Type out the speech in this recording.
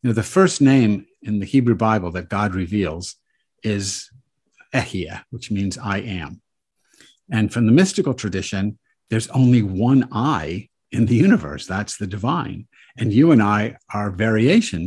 The first name in the Hebrew Bible that God reveals is Ehyeh, which means I am. And from the mystical tradition, there's only one I in the universe. That's the divine. And you and I are variations